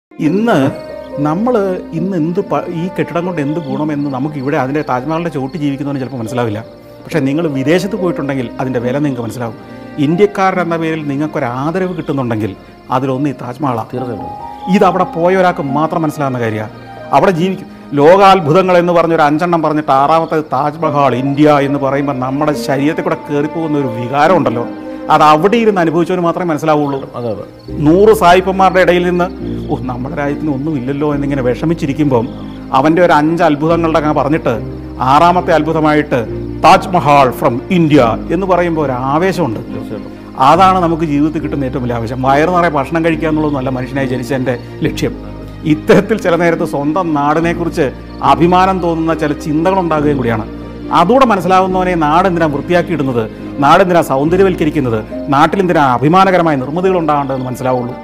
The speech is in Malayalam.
ഇന്ന് നമ്മൾ ഈ കെട്ടിടം കൊണ്ട് എന്ത് ഗുണമെന്ന് നമുക്ക് ഇവിടെ അതിൻ്റെ താജ്മഹലിൻ്റെ ചോട്ട് ജീവിക്കുന്നവന് ചിലപ്പോൾ മനസ്സിലാവില്ല. പക്ഷേ നിങ്ങൾ വിദേശത്ത് പോയിട്ടുണ്ടെങ്കിൽ അതിൻ്റെ വില നിങ്ങൾക്ക് മനസ്സിലാവും. ഇന്ത്യക്കാരെന്ന പേരിൽ നിങ്ങൾക്കൊരു ആദരവ് കിട്ടുന്നുണ്ടെങ്കിൽ അതിലൊന്ന് ഈ താജ്മഹലാണ്. തീർച്ചയായിട്ടും ഇതവിടെ പോയ ഒരാൾക്ക് മാത്രം മനസ്സിലാകുന്ന കാര്യമാണ്. അവിടെ ജീവിക്കും. ലോകാത്ഭുതങ്ങൾ എന്ന് പറഞ്ഞൊരു 5 പറഞ്ഞിട്ട് 6ാമത്തെ താജ്മഹൽ ഇന്ത്യ എന്ന് പറയുമ്പോൾ നമ്മുടെ ശരീരത്തിൽ കൂടെ കയറിപ്പോകുന്ന ഒരു വികാരം ഉണ്ടല്ലോ, അത് അവിടെ ഇരുന്ന് അനുഭവിച്ചവന് മാത്രമേ മനസ്സിലാവുള്ളൂ. അതെ അതെ 100 സായിപ്പന്മാരുടെ ഇടയിൽ നിന്ന് നമ്മുടെ രാജ്യത്തിന് ഒന്നുമില്ലല്ലോ എന്നിങ്ങനെ വിഷമിച്ചിരിക്കുമ്പം അവൻ്റെ ഒരു 5 അത്ഭുതങ്ങളുടെ അങ്ങനെ പറഞ്ഞിട്ട് 6ാമത്തെ അത്ഭുതമായിട്ട് താജ്മഹൽ ഫ്രം ഇന്ത്യ എന്ന് പറയുമ്പോൾ ഒരു ആവേശമുണ്ട്. തീർച്ചയായിട്ടും അതാണ് നമുക്ക് ജീവിതത്തിൽ കിട്ടുന്ന ഏറ്റവും വലിയ ആവശ്യം. വയറു നിറയെ ഭക്ഷണം കഴിക്കുക എന്നുള്ളതൊന്നുമല്ല മനുഷ്യനായി ജനിച്ചതിൻ്റെ ലക്ഷ്യം. ഇത്തരത്തിൽ ചില നേരത്ത് സ്വന്തം നാടിനെക്കുറിച്ച് അഭിമാനം തോന്നുന്ന ചില ചിന്തകളുണ്ടാകുകയും കൂടിയാണ്. അതുകൂടെ മനസ്സിലാവുന്നവനെ നാടെന്തിനാ വൃത്തിയാക്കിയിടുന്നത്, നാടെന്തിനാ സൗന്ദര്യവൽക്കരിക്കുന്നത്, നാട്ടിലെന്തിനാ അഭിമാനകരമായ നിർമ്മിതികൾ ഉണ്ടാകേണ്ടതെന്ന് മനസ്സിലാവുള്ളൂ.